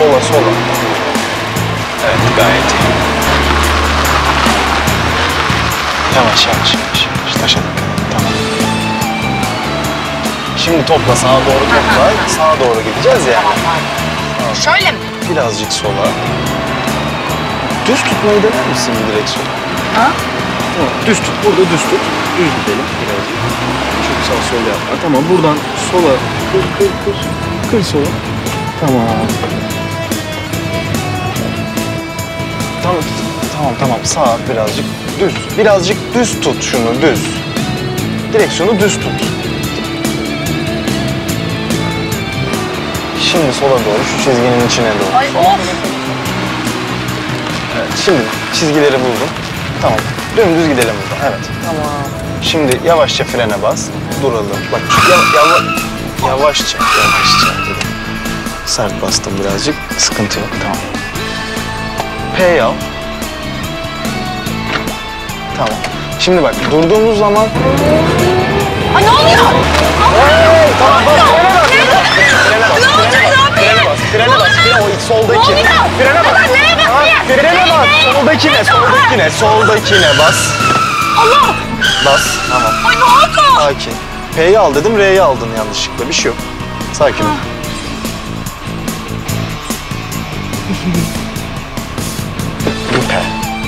sola, sola. Evet, gayet iyi. Yavaş, yavaş, yavaş. Taşa dikkat. Tamam. Şimdi topla, sağa doğru topla. Sağa doğru gideceğiz yani. Tamam. Şöyle mi? Birazcık sola. Düz tutmayı dener misin bir direksiyon? Ha? Tamam, düz tut. Burada düz tut. Düz gidelim birazcık. Çok sağ sol yapma. Tamam, buradan sola. Kır. Kır sola. Tamam. Tamam. Sağa birazcık düz. Birazcık düz tut şunu, düz. Direksiyonu düz tut. Şimdi sola doğru, şu çizginin içine doğru. Ay of! Evet, şimdi çizgileri buldum. Tamam, dümdüz gidelim buradan. Evet. Tamam. Şimdi yavaşça frene bas, duralım. Bak, yavaşça dedim. Sert bastım birazcık, sıkıntı yok. Tamam. P'yi al. Tamam. Şimdi bak, durduğumuz zaman... Ay ne oluyor? Tamam, bas, frene bas. O soldaki. Frene bas. Soldakine bas. Allah! Bas, tamam. Ay ne oldu? Sakin. P'yi al dedim, R'yi aldın yanlışlıkla. Bir şey yok. Sakin ol. Bu P.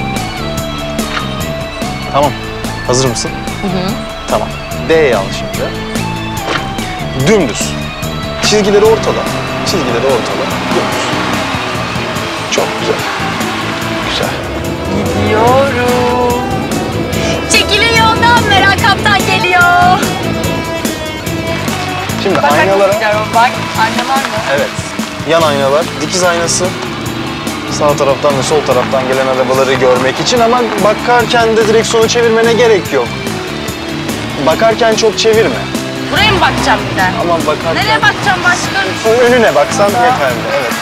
Tamam. Hazır mısın? Tamam. D'yi al şimdi. Dümdüz. Çizgileri ortala. Dümdüz. Çok güzel. Güzel. Gidiyorum. Çekilin yoldan, Meral Kaptan geliyor. Şimdi Bak, aynalara... Bak, aynalar mı? Evet. Yan aynalar, dikiz aynası. Sağ taraftan ve sol taraftan gelen arabaları görmek için ama bakarken de direksiyonu çevirmene gerek yok. Bakarken çok çevirme. Buraya mı bakacağım bir de? Aman bakarken... Nereye bakacağım başkanım? Önüne baksan yeterli, evet.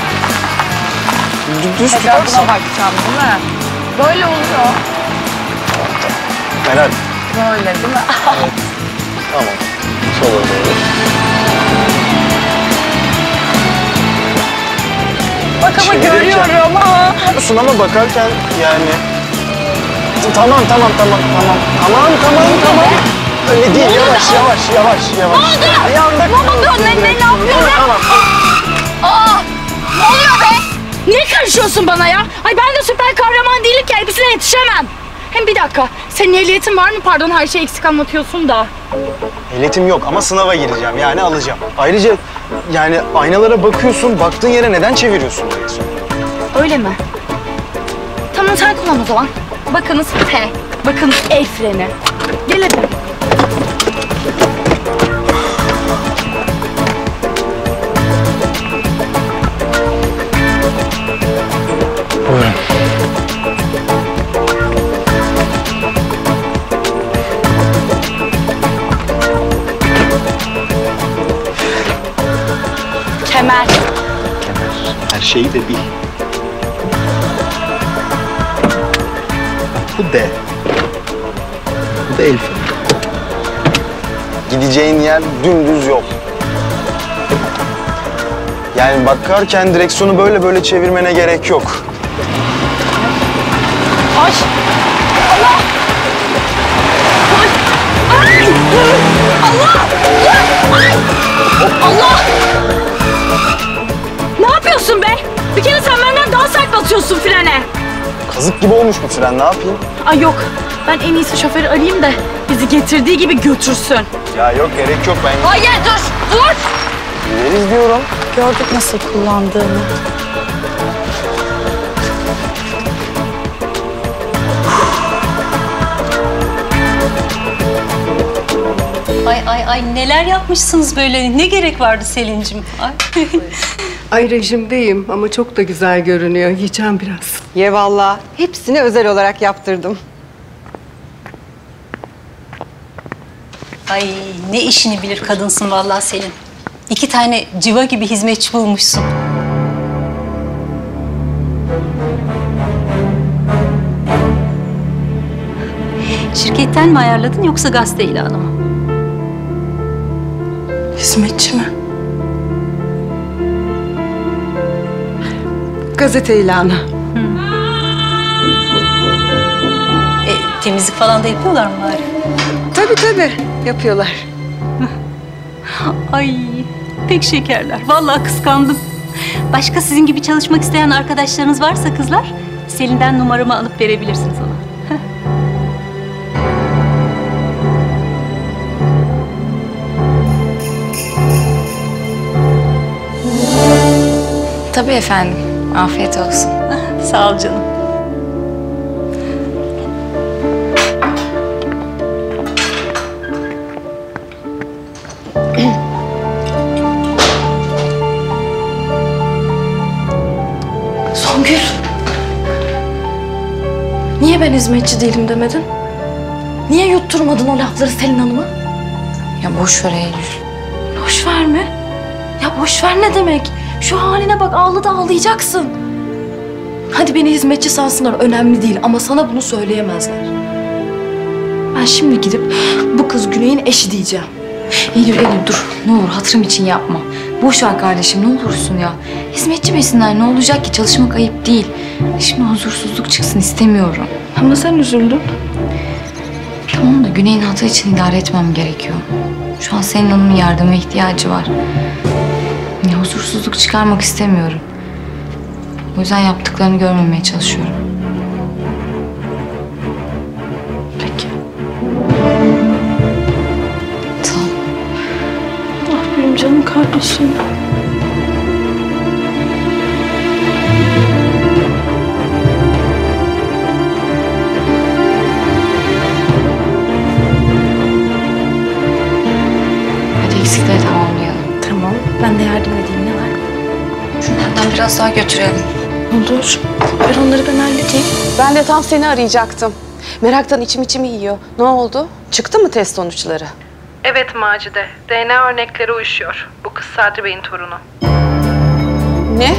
Düz Etrafına tutarsan... bakacağım değil mi? Böyle oluyor. Tamam. Meral. Böyle değil mi? Evet. Tamam. Sola doğru. Bak ama görüyorum ha. Görüyorsun ama bakarken yani... Tamam. Öyle değil, yavaş. Ne oldu? Ne yapıyorsun? Tamam. Aa! Ne oluyor be? Niye karışıyorsun bana ya? Ay ben de süper kahraman değilim ki elbisine yetişemem. Hem bir dakika, senin ehliyetin var mı? Pardon, her şeyi eksik anlatıyorsun da. Ehliyetim yok ama sınava gireceğim, yani alacağım. Ayrıca yani aynalara bakıyorsun, baktığın yere neden çeviriyorsun direksiyonu? Öyle mi? Tamam, sen kullan o zaman. Bakınız P, bakınız el freni. Gel hadi. Buyurun. Kemer. Her şeyi de bil. Bu D. Bu da el freni. Gideceğin yer dümdüz yol. Yani bakarken direksiyonu böyle çevirmene gerek yok. Ay! Allah! Ay! Ay! Allah! Ay! Allah! Ne yapıyorsun be? Bir kere sen benden daha sert basıyorsun frene. Kazık gibi olmuş bu fren, ne yapayım? Ay yok, ben en iyisi şoförü arayayım da bizi getirdiği gibi götürsün. Ya yok, gerek yok, ben Hayır, dur! gideriz diyorum. Gördük nasıl kullandığını. Ay neler yapmışsınız böyle? Ne gerek vardı Selin'cim? Ay. Ay rejimdeyim ama çok da güzel görünüyor. Yiyeceğim biraz. Ye vallahi. Hepsini özel olarak yaptırdım. Ay ne işini bilir kadınsın vallahi Selin. 2 tane civa gibi hizmetçi bulmuşsun. Şirketten mi ayarladın yoksa gazete ilanı mı? Hizmetçi mi? Gazete ilanı. Temizlik falan da yapıyorlar mı bari? Tabii yapıyorlar. Ay pek şekerler. Vallahi kıskandım. Başka sizin gibi çalışmak isteyen arkadaşlarınız varsa kızlar, Selin'den numaramı alıp verebilirsiniz ona. Tabii efendim. Afiyet olsun. Sağ ol canım. Songül. Niye ben hizmetçi değilim demedin? Niye yutturmadın o lafları Selin Hanım'a? Ya boş ver Eylül. Boş ver mi? Ya boş ver ne demek? Şu haline bak, ağlı da ağlayacaksın. Hadi beni hizmetçi sansınlar, önemli değil ama sana bunu söyleyemezler. Ben şimdi gidip bu kız Güney'in eşi diyeceğim. Eylül dur. Ne olur hatırım için yapma. Boş ver kardeşim ne olursun ya. Hizmetçi besinler ne olacak ki? Çalışmak ayıp değil. Şimdi huzursuzluk çıksın istemiyorum. Ama sen üzüldün. Tamam da Güney'in hatı için idare etmem gerekiyor. Şu an senin hanımın yardıma ihtiyacı var. Ya, huzursuzluk çıkarmak istemiyorum. O yüzden yaptıklarını görmemeye çalışıyorum. Peki. Tamam. Ah benim canım kardeşim. Hadi eksikleri tamamlayalım. Tamam, ben de yardım edeyim, ne var? Şunlardan biraz daha götürelim. Olur. Onları ben halledeyim. Ben de tam seni arayacaktım. Meraktan içim yiyor. Ne oldu? Çıktı mı test sonuçları? Evet Macide, DNA örnekleri uyuşuyor. Bu kız Sadri Bey'in torunu. Ne?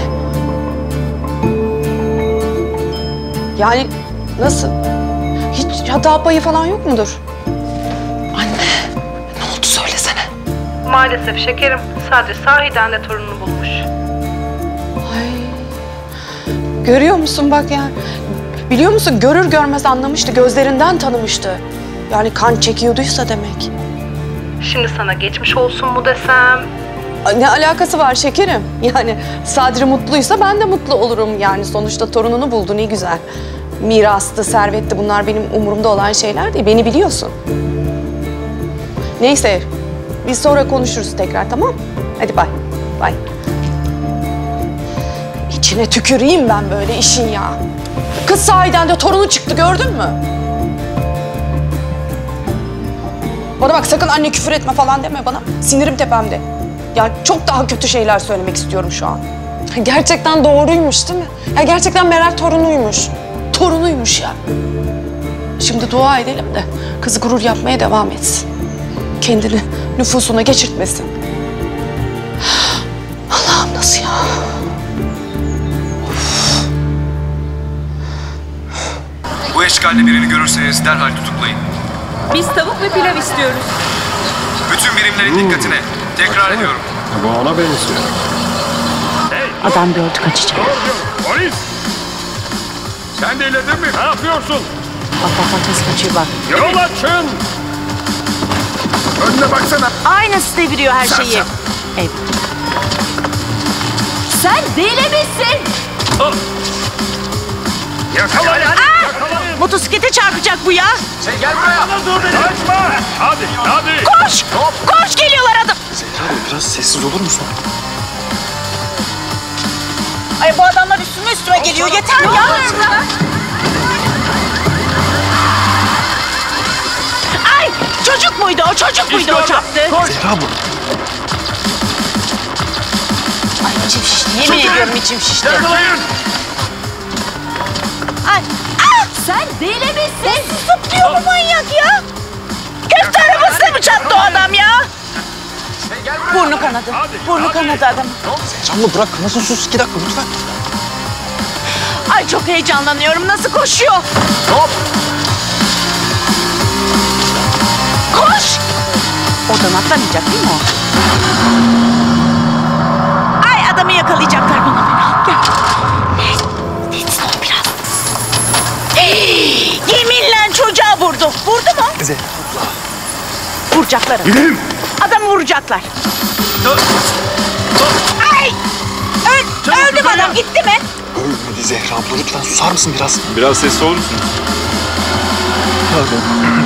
Yani nasıl? Hiç hata payı falan yok mudur? Anne, ne oldu söylesene. Maalesef şekerim, Sadri sahiden de torununu bulmuş. Ay, görüyor musun bak ya. Biliyor musun görür görmez anlamıştı, gözlerinden tanımıştı. Yani kan çekiyorduysa demek. Şimdi sana geçmiş olsun mu desem? Ne alakası var şekerim? Yani Sadri mutluysa ben de mutlu olurum. Yani sonuçta torununu buldu, ne güzel. Mirastı, servetti, bunlar benim umurumda olan şeyler değil. Beni biliyorsun. Neyse, biz sonra konuşuruz tekrar, tamam? Hadi bay, bay. İçine tüküreyim ben böyle işin ya. Kız sahiden de torunu çıktı, gördün mü? Bana bak, sakın anne küfür etme falan deme bana. Sinirim tepemde. Ya çok daha kötü şeyler söylemek istiyorum şu an. Gerçekten doğruymuş değil mi? Ya gerçekten Meral torunuymuş. Torunuymuş ya. Şimdi dua edelim de kız gurur yapmaya devam etsin. Kendini nüfusuna geçirtmesin. Allah'ım nasıl ya? Bu eşkalde birini görürseniz derhal tutuklayın. Biz tavuk ve pilav istiyoruz. Bütün birimlerin dikkatine. Tekrar ediyorum. Bu ona benziyor. Adam gördü, kaçacak. Polis! Sen delirdin mi? Ne yapıyorsun? Bak nasıl kaçıyor bak. Yol açın! Önüne baksana. Aynısı deviriyor her şeyi. Evet. Sen deli misin? Yakalayın! Yakalayın! Motosiklete çarpacak bu ya. Gel buraya. Dur beni! Kaçma! Hadi! Koş! Koş, geliyorlar adam. Biraz sessiz olur musun? Ay bu adamlar üstüme geliyor. Yeter ya. Ay çocuk muydu o? Çocuk muydu o çarptı? Zehra bu. Ay içim şişti. Yemin ediyorum içim şişti. Yakalayın! Ay. Sen deli misin? Zıplıyor bu manyak ya. Göz arabasına mı çarptı o adam ya? Burnu kanadı. Burnu kanadı adam. Canlı bırak, nasıl sus? 2 dakika lütfen. Ay çok heyecanlanıyorum. Nasıl koşuyor? Hop! Koş! Oradan atlamayacak değil mi o? Ay adamı yakalayacaklar bana. Gel. Vurdu mu? Zehra. Vuracaklar. Gidelim. Adamı vuracaklar. Ay! Öldü mü adam? Gitti mi? Ölmedi Zehra abla. Lütfen susar mısın biraz? Biraz sessiz olur musun? Pardon.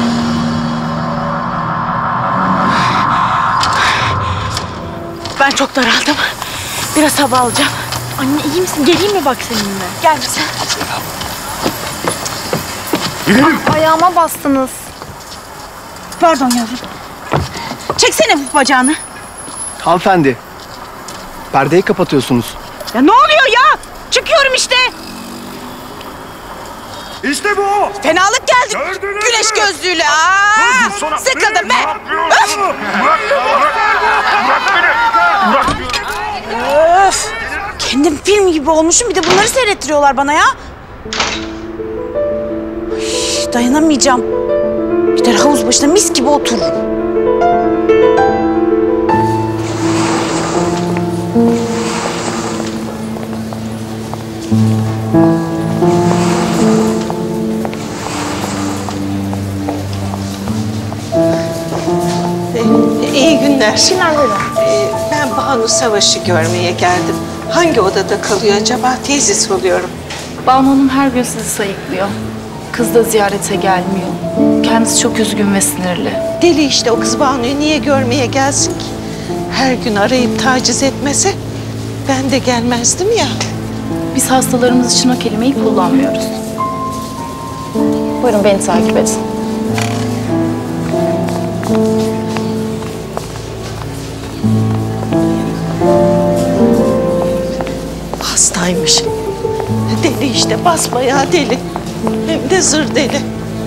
Ben çok daraldım. Biraz hava alacağım. Anne iyi misin? Geleyim mi bak seninle? Gel sen. Gidelim. Ayağıma bastınız. Pardon yavrum. Çeksene bu bacağını. Hanımefendi, perdeyi kapatıyorsunuz. Ya ne oluyor ya? Çıkıyorum işte. İşte bu. Fenalık geldi. Gördünüz Güneş mü? gözlüğüyle. Aa, sıkıldım be. Öf! Öf! Kendim film gibi olmuşum. Bir de bunları seyrettiriyorlar bana ya. Ay, dayanamayacağım. Gider havuz başına mis gibi otururum. İyi günler. Ben Banu Savaş'ı görmeye geldim. Hangi odada kalıyor acaba? Tesis oluyorum. Banu Hanım her gün sizi sayıklıyor. Kız da ziyarete gelmiyor. Kendisi çok üzgün ve sinirli. Deli işte, o kız Banu'yu niye görmeye gelsin ki? Her gün arayıp taciz etmese ben de gelmezdim ya. Biz hastalarımız için o kelimeyi kullanmıyoruz. Buyurun beni takip edin. Hastaymış. Deli işte, basbayağı deli. Hem de zır deli.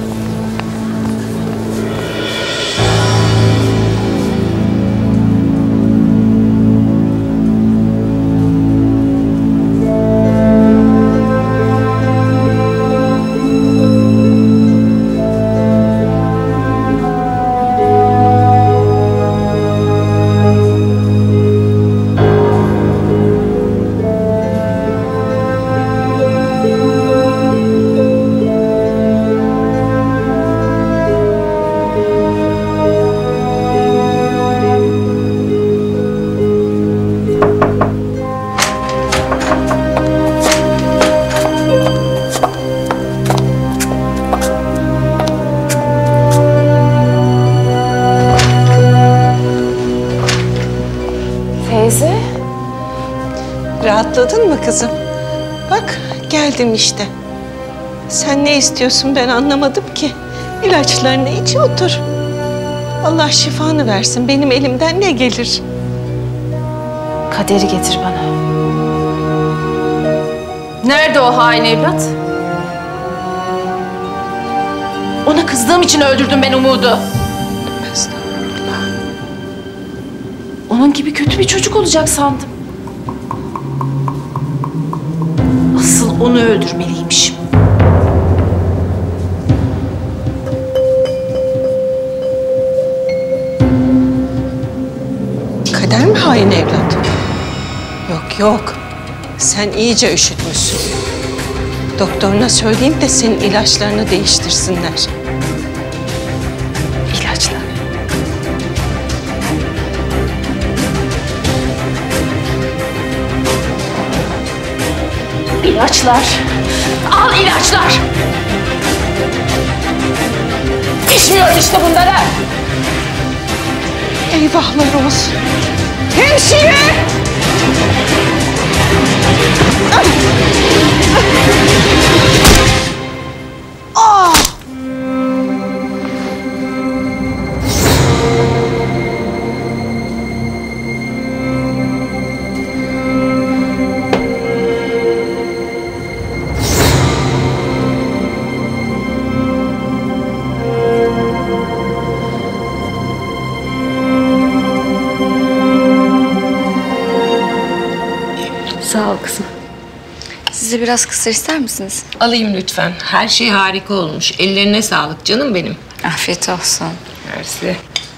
Teyze. Rahatladın mı kızım? Bak geldim işte. Sen ne istiyorsun ben anlamadım ki. İlaçlarını iç otur. Allah şifanı versin. Benim elimden ne gelir? Kaderi getir bana. Nerede o hain evlat? Ona kızdığım için öldürdüm ben Umud'u. Estağfurullah. Onun gibi kötü bir çocuk olacak sandım. Asıl onu öldürmeliymişim. Kader mi hain evlat? Yok yok. Sen iyice üşütmüşsün. Doktoruna söyleyeyim de senin ilaçlarını değiştirsinler. İlaçlar. İlaçlar. Al ilaçlar. İçmiyorum işte bunları. Eyvahlar olsun. Hemşire! Ah! Sağ ol kızım. Siz de biraz kısır ister misiniz? Alayım lütfen. Her şey harika olmuş. Ellerine sağlık canım benim. Afiyet olsun. Mersi.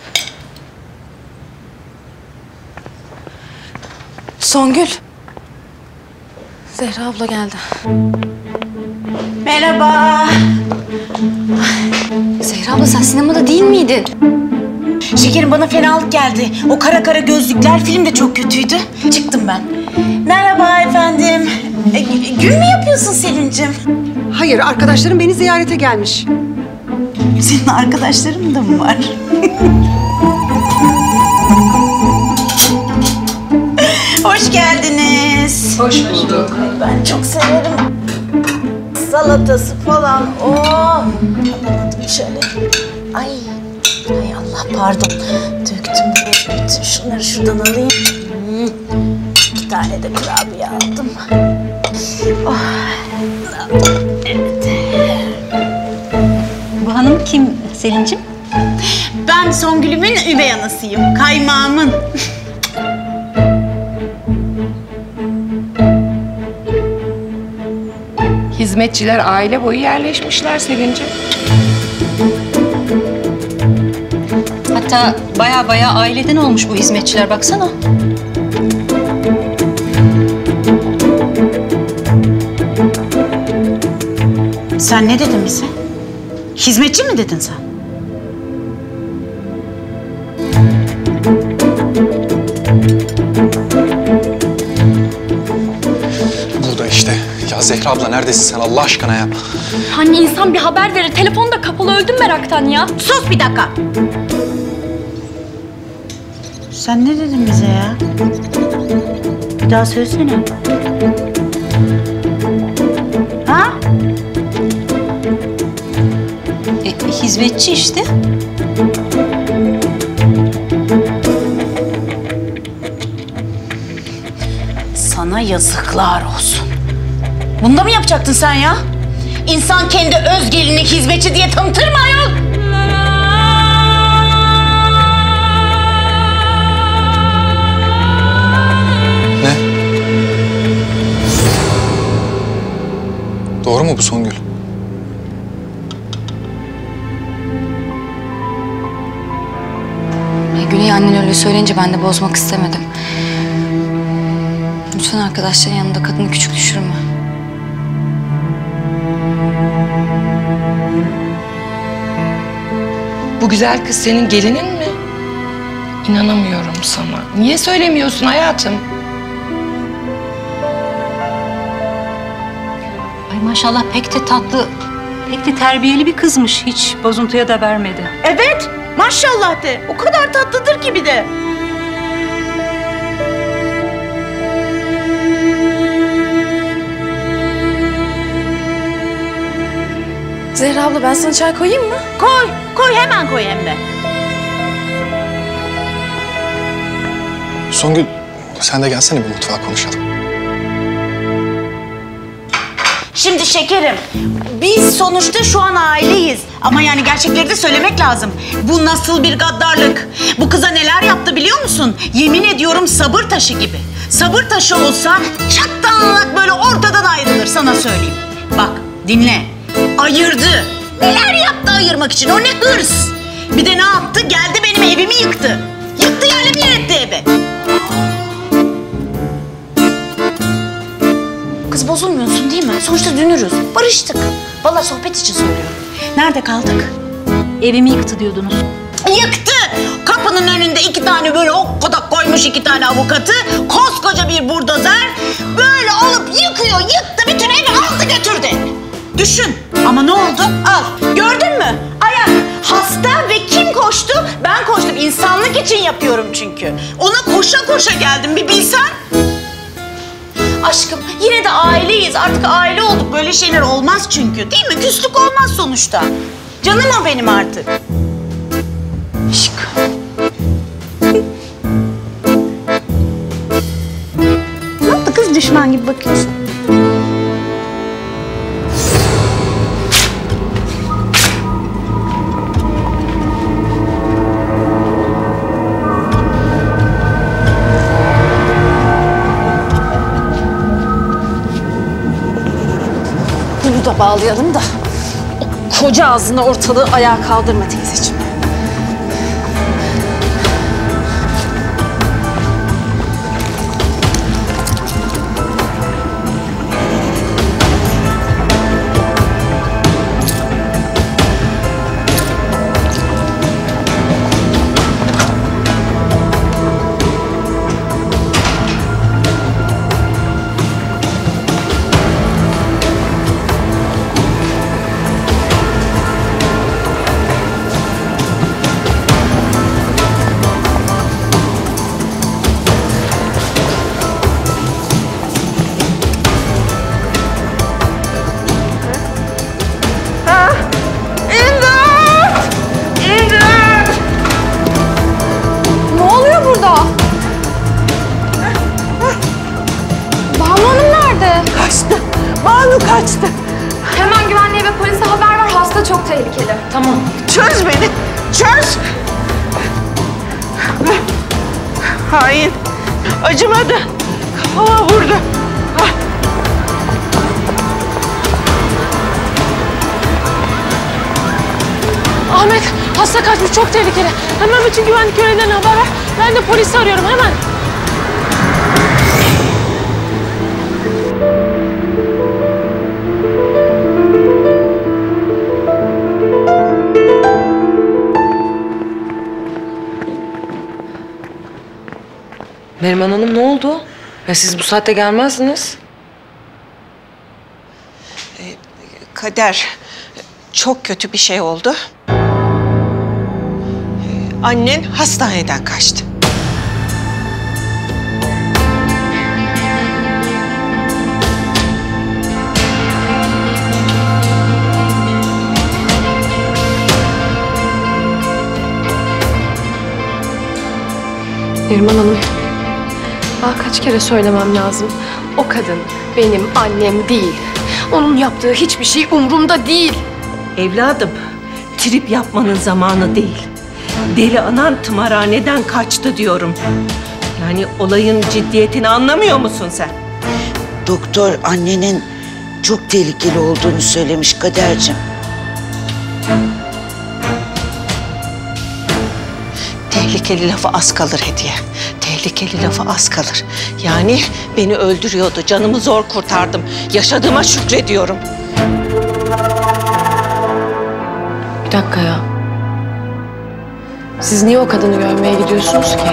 Songül. Zehra abla geldi. Merhaba. Zehra sen sinemada değil miydin? Şekerim bana fenalık geldi. O kara kara gözlükler film de çok kötüydü. Çıktım ben. Merhaba efendim. Gün mü yapıyorsun Selin'cim? Hayır, arkadaşlarım beni ziyarete gelmiş. Senin arkadaşların da mı var? Hoş geldiniz. Hoş bulduk. Ben çok severim. Salatası falan. Alamadım şöyle. Ay Allah pardon. Döktüm böyle bütün. Şunları şuradan alayım. 2 tane de kurabiye aldım. Evet. Bu hanım kim Selin'cim? Ben Songül'ümün üvey anasıyım. Kaymağımın. Hizmetçiler aile boyu yerleşmişler Selin'ciğim. Hatta baya aileden olmuş bu hizmetçiler, baksana. Sen ne dedin bize? Hizmetçi mi dedin sen? Burada işte. Ya Zehra abla neredesin sen Allah aşkına ya? Hani insan bir haber verir. Telefon da kapalı, öldüm meraktan ya. Sus bir dakika. Sen ne dedin bize ya? Bir daha söylesene. Ha? Hizmetçi işte. Sana yazıklar olsun. Bunu da mı yapacaktın sen ya? İnsan kendi öz gelinini hizmetçi diye tanıtır mı ayol? Ne? Doğru mu bu Songül? Güney annen öyle söyleyince ben de bozmak istemedim. Lütfen arkadaşların yanında kadını küçük düşürme. Bu güzel kız senin gelinin mi? İnanamıyorum sana. Niye söylemiyorsun hayatım? Ay maşallah pek de tatlı, pek de terbiyeli bir kızmış. Hiç bozuntuya da vermedi. Evet, maşallah de. O kadar tatlıdır ki bir de. Zehra abla, ben sana çay koyayım mı? Koy hemen koy hem de. Songül sen de gelsene bir mutfağa konuşalım. Şimdi şekerim, biz sonuçta şu an aileyiz. Ama yani gerçekleri de söylemek lazım. Bu nasıl bir gaddarlık? Bu kıza neler yaptı biliyor musun? Yemin ediyorum sabır taşı gibi. Sabır taşı olsa çattanlak böyle ortadan ayrılır, sana söyleyeyim. Bak dinle, ayırdı. Neler yaptı ayırmak için, o ne hırs. Bir de ne yaptı? Geldi benim evimi yıktı. Yıktı yerle bir etti evi. Kız bozulmuyorsun değil mi? Sonuçta dünürüz. Barıştık. Vallahi sohbet için söylüyorum. Nerede kaldık? Evimi yıktı diyordunuz. Yıktı. Kapının önünde 2 tane böyle okkadak koymuş 2 tane avukatı. Koskoca bir buldozer. Böyle alıp yıkıyor. Yıktı. Bütün evi aldı götürdü. Düşün. Ama ne oldu? Al. Gördün mü? Ayak. Hasta ve kim koştu? Ben koştum. İnsanlık için yapıyorum çünkü. Ona koşa koşa geldim. Bir bilsen. Aşkım yine de aileyiz. Artık aile olduk. Böyle şeyler olmaz çünkü. Değil mi? Küslük olmaz sonuçta. Canım o benim artık. Aşkım. Ne yaptı kız, düşman gibi bakıyorsun? Bunu da bağlayalım da o koca ağzını ortalığı ayağa kaldırma teyzeciğim. tehlikeli. Tamam. Çöz beni, çöz! Hain, acımadı. Kafama vurdu. Ahmet, hasta kaçmış, çok tehlikeli. Hemen bütün güvenlik görevlilerine haber ver. Ben de polisi arıyorum, hemen. Neriman Hanım ne oldu? Ya siz bu saatte gelmezdiniz. Kader, çok kötü bir şey oldu. Annen hastaneden kaçtı. Neriman Hanım, daha kaç kere söylemem lazım. O kadın benim annem değil. Onun yaptığı hiçbir şey umurumda değil. Evladım, trip yapmanın zamanı değil. Deli anan tımarhaneden kaçtı diyorum. Yani olayın ciddiyetini anlamıyor musun sen? Doktor annenin çok tehlikeli olduğunu söylemiş Kadercim. Tehlikeli lafı az kalır Hediye. Tehlikeli lafı az kalır. Yani beni öldürüyordu, canımı zor kurtardım. Yaşadığıma şükrediyorum. Bir dakika ya. Siz niye o kadını görmeye gidiyorsunuz ki?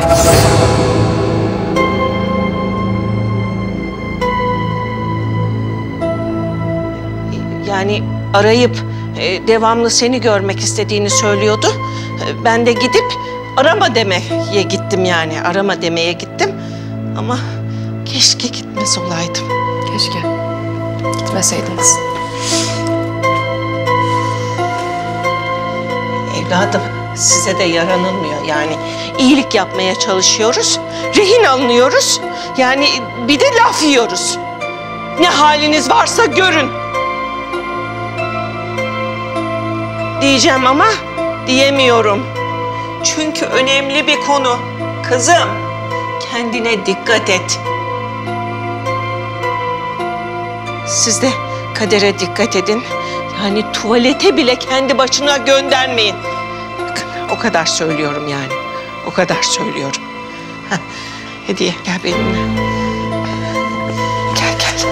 Yani arayıp devamlı seni görmek istediğini söylüyordu. Ben de gidip arama demeye gittim yani. Arama demeye gittim. Ama keşke gitmez olaydım. Keşke gitmeseydiniz. Evladım, size de yaranılmıyor yani. İyilik yapmaya çalışıyoruz, rehin alınıyoruz. Yani bir de laf yiyoruz. Ne haliniz varsa görün. Diyeceğim ama diyemiyorum. Çünkü önemli bir konu. Kızım, kendine dikkat et. Siz de Kader'e dikkat edin. Yani tuvalete bile kendi başına göndermeyin. O kadar söylüyorum yani. O kadar söylüyorum. Heh, Hediye gel benimle. Gel gel.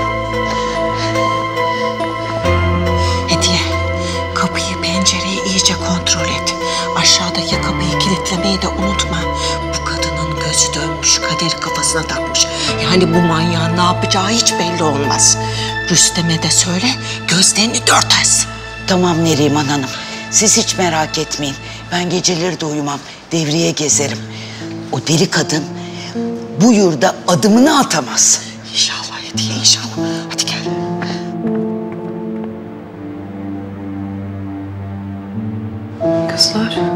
Hediye, kapıyı pencereyi iyice kontrol et. Aşağıdaki kapıyı kilitlemeyi de unutma. Bu kadının gözü dönmüş, Kader'i kafasına takmış. Yani bu manyağın ne yapacağı hiç belli olmaz. Rüstem'e de söyle, gözlerini dört açsın. Tamam Neriman Hanım. Siz hiç merak etmeyin. Ben geceleri de uyumam. Devriye gezerim. O deli kadın bu yurda adımını atamaz. İnşallah Hediye, inşallah. Hadi gel. Kızlar.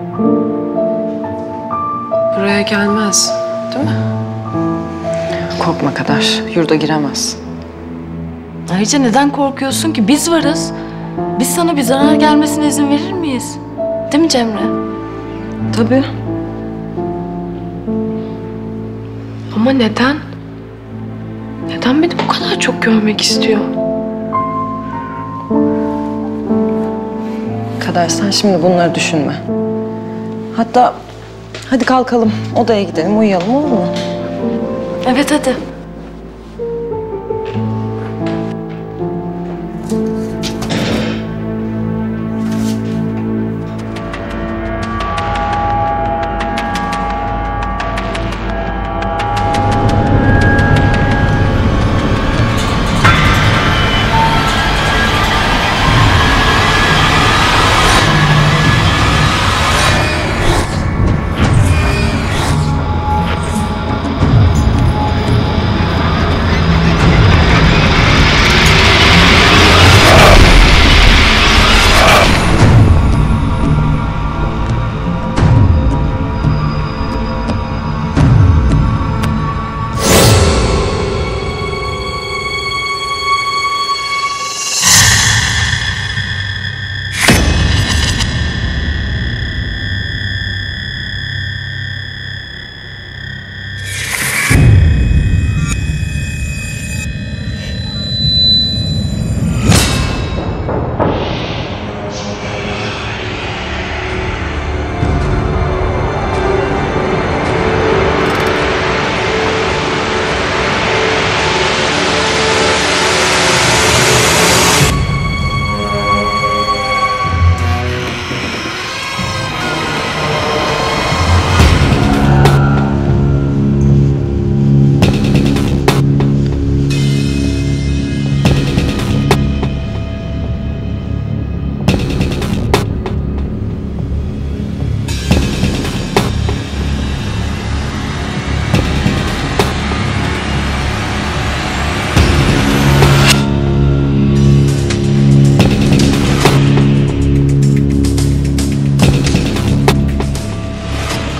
Buraya gelmez, değil mi? Korkma Kader. Yurda giremez. Ayrıca neden korkuyorsun ki? Biz varız. Biz sana bir zarar gelmesine izin verir miyiz? Değil mi Cemre? Tabii. Ama neden? Neden beni bu kadar çok görmek istiyor? Kader sen şimdi bunları düşünme. Hatta hadi kalkalım. Odaya gidelim, uyuyalım olur mu? Evet hadi.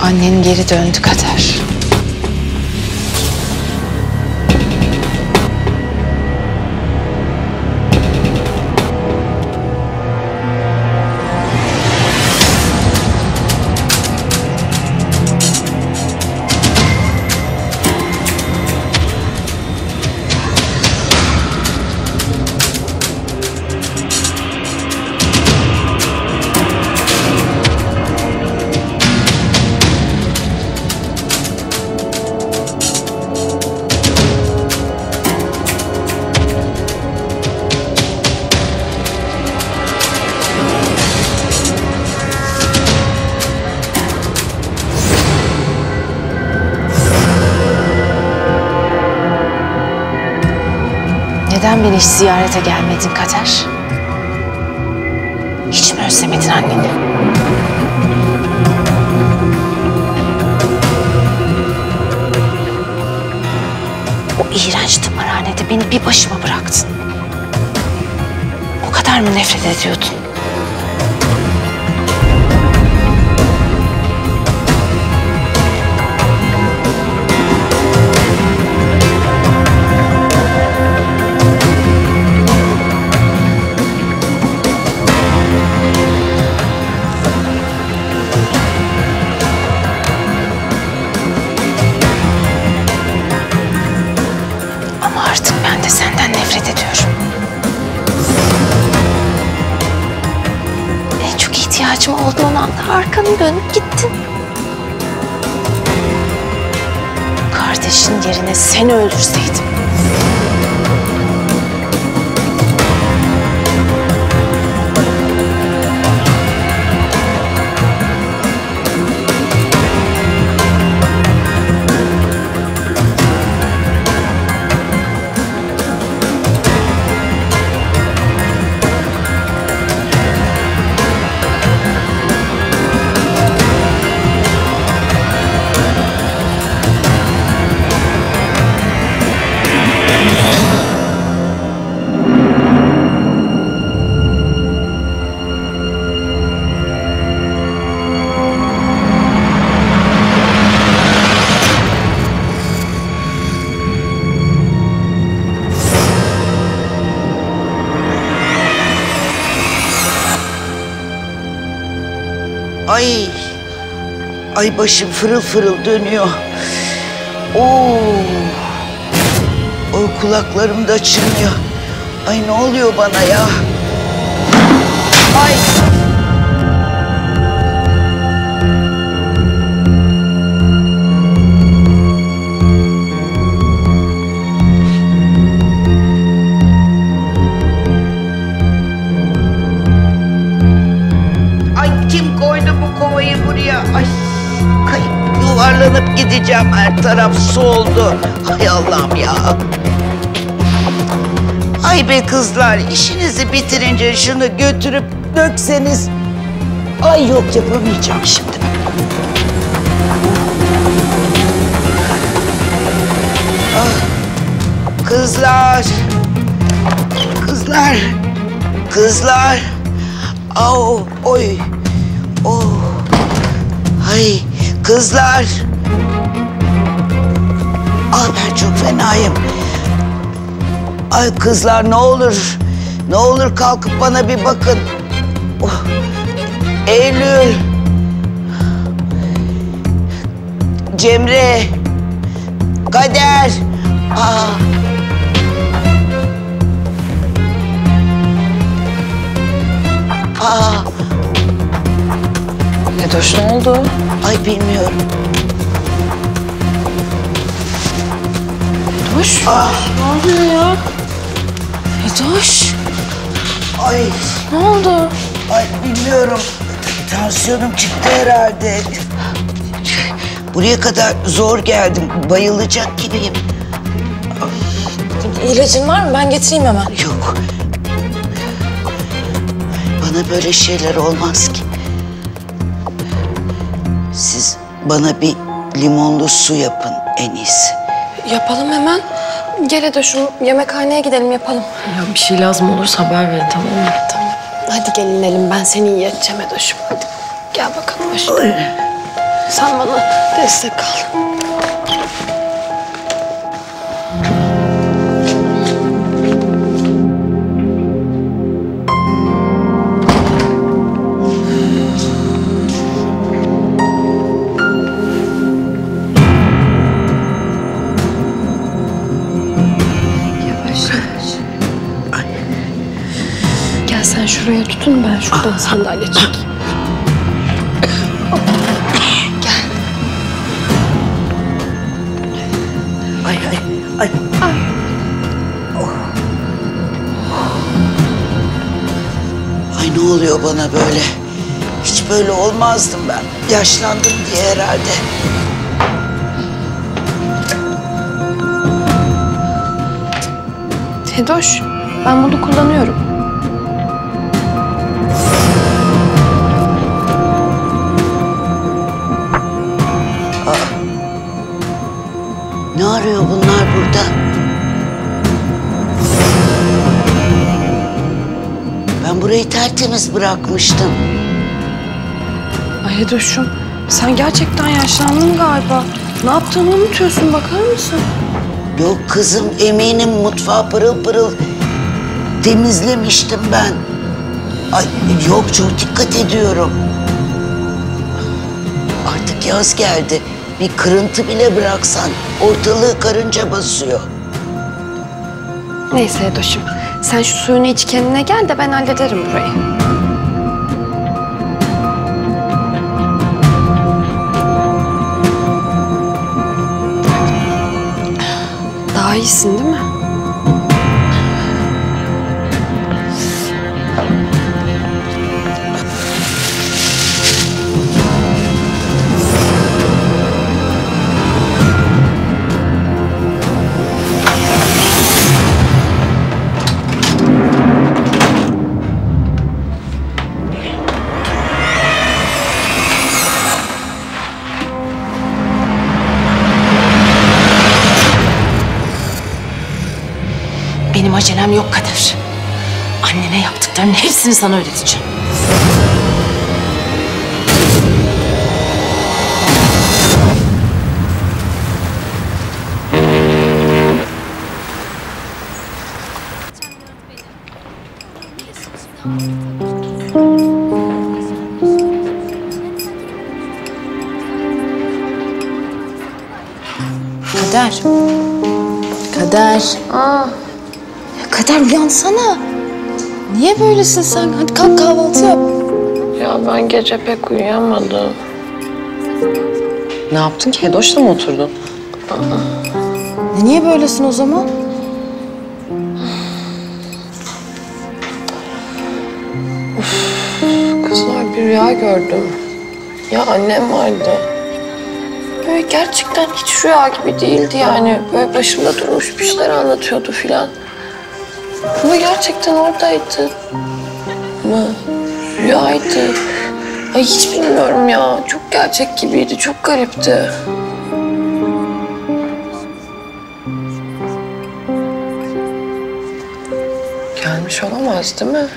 Annen geri döndü Kader. Neden beni hiç ziyarete gelmedin Kader? Hiç mi özlemedin anneni? O iğrenç tımarhanede beni bir başıma bıraktın. O kadar mı nefret ediyordun? Artık ben de senden nefret ediyorum. En çok ihtiyacım olduğun anda arkanı dönüp gittin. Kardeşin yerine seni öldürseydim. Ay başım fırıl fırıl dönüyor. Oo. O kulaklarım da çınlıyor. Ay ne oluyor bana ya? Ay. Kim koydu bu kovayı buraya? Ay kayıp yuvarlanıp gideceğim, her taraf su oldu. Hay Allah'ım ya. Ay be kızlar, işinizi bitirince şunu götürüp dökseniz. Ay yok, yapamayacağım şimdi. Ah, kızlar. Kızlar. Kızlar. Au, oy. Oh. Ay kızlar. Ah ben çok fenayım. Ay kızlar ne olur. Ne olur kalkıp bana bir bakın. Oh. Eylül. Cemre. Kader. Aa. Aa. Nedoş ne oldu? Ay bilmiyorum. Nedoş? Ah. Ne oluyor ya? Nedoş? Ay. Ne oldu? Ay bilmiyorum. Tansiyonum çıktı herhalde. Buraya kadar zor geldim. Bayılacak gibiyim. İlacın var mı? Ben getireyim hemen. Yok. Bana böyle şeyler olmaz ki. Siz bana bir limonlu su yapın en iyisi. Yapalım hemen. Gel Edoş'um, yemekhaneye gidelim yapalım. Ya bir şey lazım olursa haber verin, tamam mı? Tamam. Hadi gel inelim, ben seni iyi edeceğim Edoş'um. Hadi gel bakalım aşkım. Sen bana destek ol. Gel sen şuraya tutun, ben şuradan sandalye çekeyim. Ay. Ay ne oluyor bana böyle? Hiç böyle olmazdım ben. Yaşlandım diye herhalde. Hedoş, ben bunu kullanıyorum. Ne arıyor bunlar burada? Ben burayı tertemiz bırakmıştım. Ay Hedoş'um, sen gerçekten yaşlandın galiba. Ne yaptığını unutuyorsun, bakar mısın? Yok kızım, eminim mutfağı pırıl pırıl temizlemiştim ben. Ay yok, çok dikkat ediyorum. Artık yaz geldi. Bir kırıntı bile bıraksan ortalığı karınca basıyor. Neyse Hedoş'um, sen şu suyunu iç kendine gel de ben hallederim burayı. Daha iyisin değil mi? Benim acelem yok Kader. Annene yaptıklarının hepsini sana ödeteceğim. Kader. Kader. Kader uyansana. Niye böylesin sen? Hadi kalk kahvaltı yap. Ya ben gece pek uyuyamadım. Ne yaptın ki? Hedoş'la mı oturdun? Niye böylesin o zaman? Kızlar, bir rüya gördüm. Ya annem vardı. Böyle gerçekten hiç rüya gibi değildi yani. Böyle başımda durmuş bir şeyler anlatıyordu filan. Ama gerçekten oradaydı. Ama rüyaydı. Ay hiç bilmiyorum ya. Çok gerçek gibiydi. Çok garipti. Gelmiş olamaz değil mi?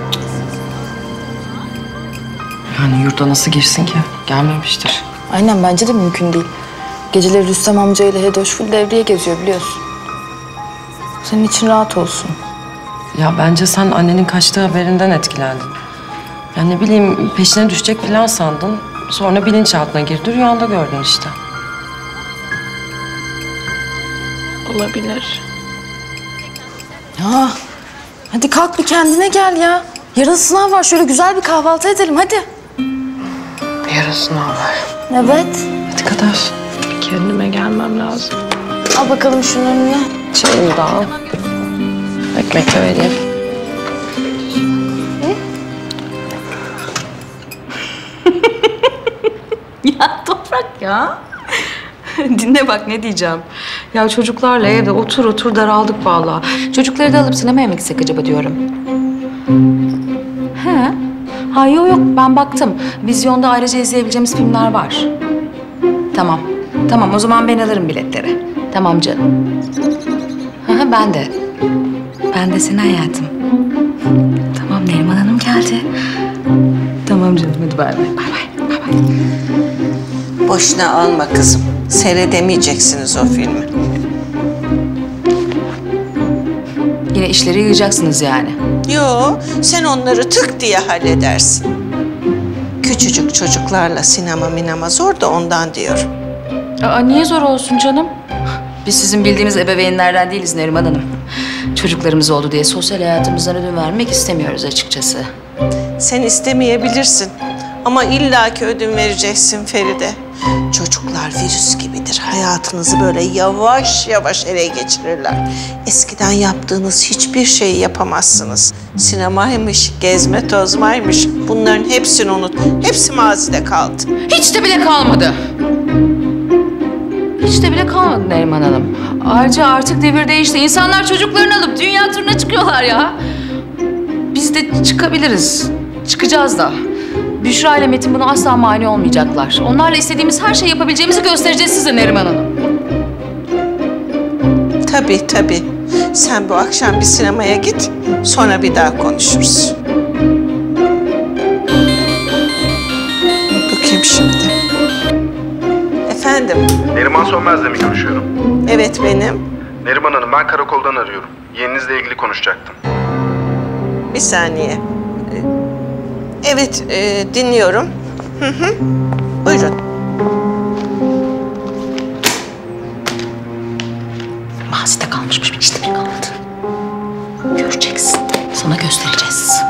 Yani yurda nasıl girsin ki? Gelmemiştir. Aynen, bence de mümkün değil. Geceleri Rüstem amcayla Hedoş full devreye geziyor biliyorsun. Senin için rahat olsun. Ya bence sen annenin kaçtığı haberinden etkilendin. Ya ne bileyim, peşine düşecek falan sandın. Sonra bilinçaltına girdi, rüyanda gördün işte. Olabilir. Ya hadi kalk bir kendine gel ya. Yarın sınav var, şöyle güzel bir kahvaltı edelim hadi. Yarın sınav var. Evet. Hadi Kader. Bir kendime gelmem lazım. Al bakalım şunlarını ya. Çayını da al. Ekmek de vereyim. Ya Toprak ya. Dinle bak ne diyeceğim. Ya çocuklarla evde otur daraldık vallahi. Çocukları da alıp sinemaya mı gitsek acaba diyorum. He. Ha yok ben baktım. Vizyonda ayrıca izleyebileceğimiz filmler var. Tamam. Tamam o zaman ben alırım biletleri. Tamam canım. Ha ben de. Ben de seni hayatım. Tamam Neriman Hanım geldi. Tamam canım hadi bay bay. Bay bay. Bay bay. Boşuna alma kızım. Seyredemeyeceksiniz o filmi. Yine işleri yığacaksınız yani. Yo, sen onları tık diye halledersin. Küçücük çocuklarla sinema zor da ondan diyorum. Aa, niye zor olsun canım? Biz sizin bildiğiniz ebeveynlerden değiliz Neriman Hanım. Çocuklarımız oldu diye sosyal hayatımızdan ödün vermek istemiyoruz açıkçası. Sen istemeyebilirsin ama illaki ödün vereceksin Feride. Çocuklar virüs gibidir. Hayatınızı böyle yavaş yavaş ele geçirirler. Eskiden yaptığınız hiçbir şeyi yapamazsınız. Sinemaymış, gezme tozmaymış. Bunların hepsini unut. Hepsi mazide kaldı. Hiç de bile kalmadı. Hiç de bile kalmadı Neriman Hanım. Ayrıca artık devir değişti. İnsanlar çocuklarını alıp dünya turuna çıkıyorlar ya. Biz de çıkabiliriz. Çıkacağız da. Büşra ile Metin buna asla mani olmayacaklar. Onlarla istediğimiz her şeyi yapabileceğimizi göstereceğiz size Neriman Hanım. Tabii tabii. Sen bu akşam bir sinemaya git. Sonra bir daha konuşuruz. Bakayım şimdi. Efendim? Neriman Sönmez'le mi görüşüyorum? Evet benim. Neriman Hanım, ben karakoldan arıyorum. Yeğeninizle ilgili konuşacaktım. Bir saniye. Evet, dinliyorum. Hı hı. Buyurun. Mazide kalmışmış, işte bir kaldı. Göreceksin. Sana göstereceğiz.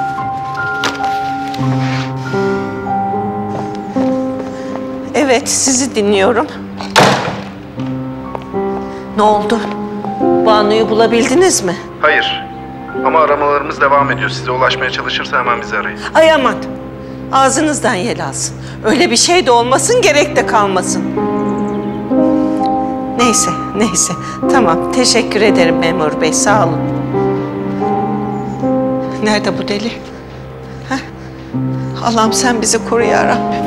Evet, sizi dinliyorum. Ne oldu? Banu'yu bulabildiniz mi? Hayır. Ama aramalarımız devam ediyor. Size ulaşmaya çalışırsa hemen bizi arayın. Ay aman. Ağzınızdan yel alsın. Öyle bir şey de olmasın, gerek de kalmasın. Neyse, neyse. Tamam, teşekkür ederim memur bey. Sağ olun. Nerede bu deli? Heh. Allah'ım sen bizi koru ya Rabbim.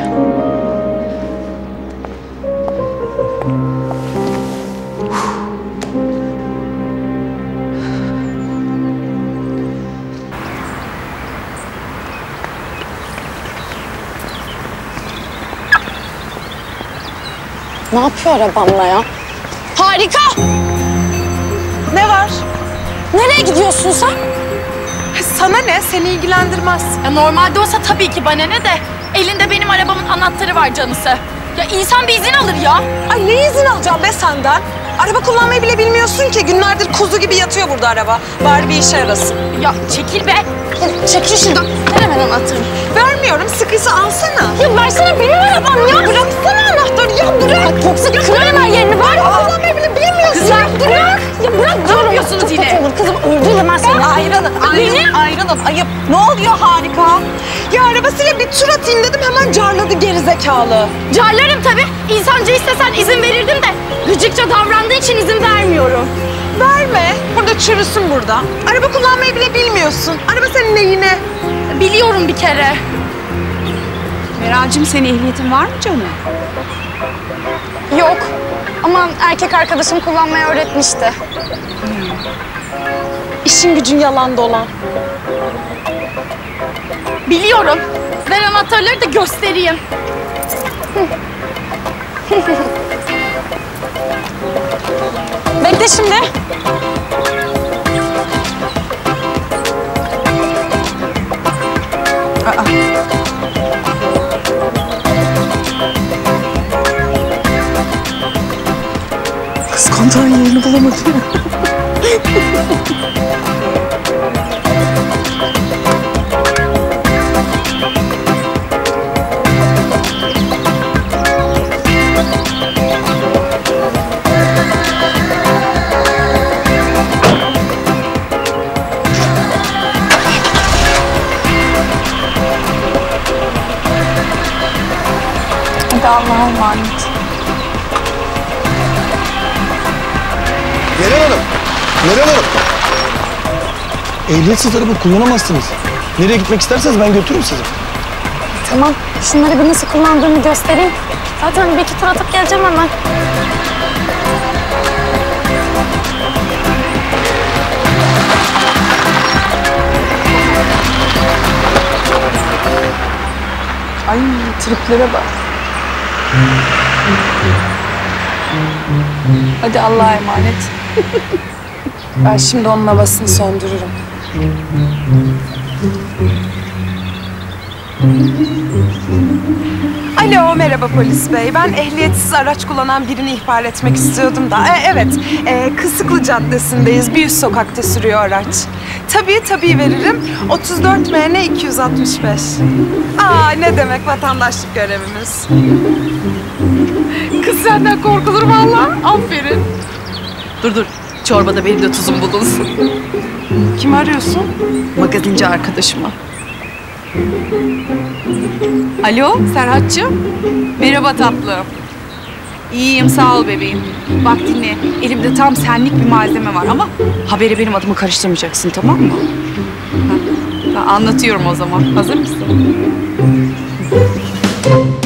Ne yapıyor arabamla ya? Harika! Ne var? Nereye gidiyorsun sen? Sana ne? Seni ilgilendirmez. Ya normalde olsa tabii ki bana ne de. Elinde benim arabamın anahtarı var canısı. Ya insan bir izin alır ya. Ay ne izin alacağım be senden? Araba kullanmayı bile bilmiyorsun ki. Günlerdir kuzu gibi yatıyor burada araba. Bari bir işe yarasın. Ya çekil be. Çekil şuradan. Ver hemen anahtarı. Vermiyorum. Sıkıysa alsana. Ya versene benim arabam ya. Bıraksana anahtarı ya. Bırak. Bak yoksa kırarım her yerini. Ver. Kullanmayı bile bilmiyorsun. Kızlar bırak. Ya bırak. Ne yapıyorsunuz yine? Çok olur kızım. Öldürürüm ben seni. Ayrılın. Ayrılın. Ayıp. Ne oluyor Harika? Ya arabasıyla bir tur atayım dedim. Hemen carladı gerizekalı. Carlarım tabii. İnsanca istesen izin verirdim de. Gıcıkça davrandığı için izin vermiyorum. Verme. Burada çürüsün burada. Araba kullanmayı bile bilmiyorsun. Araba senin neyine? Biliyorum bir kere. Meral'cim senin ehliyetin var mı canım? Yok. Ama erkek arkadaşım kullanmayı öğretmişti. İşin gücün yalan dolan. Biliyorum. Ver anahtarları da göstereyim. Bekle şimdi. Kız kontağın yerini bulamadım. Hadi Allah'a emanet. Meral Hanım! Meral Hanım! Ehliyetsiz araba kullanamazsınız. Nereye gitmek isterseniz ben götürürüm sizi. Tamam. Şunları bir nasıl kullandığımı göstereyim. Zaten bir iki tur atıp geleceğim hemen. Ay triplere bak. Hadi Allah'a emanet. Ben şimdi onun havasını söndürürüm. Alo, merhaba polis bey. Ben ehliyetsiz araç kullanan birini ihbar etmek istiyordum da. Evet, Kısıklı Caddesi'ndeyiz. Bir üst sokakta sürüyor araç. Tabii veririm. 34 MN 265. Ne demek vatandaşlık görevimiz. Kız senden korkulur vallahi. Aferin. Dur. Çorbada benim de tuzum bulunsun. Kimi arıyorsun? Magazinci arkadaşıma. Alo Serhat'cığım. Merhaba tatlım. İyiyim sağ ol bebeğim. Bak dinle, elimde tam senlik bir malzeme var ama haberi benim adımı karıştırmayacaksın, tamam mı? Anlatıyorum o zaman. Hazır mısın?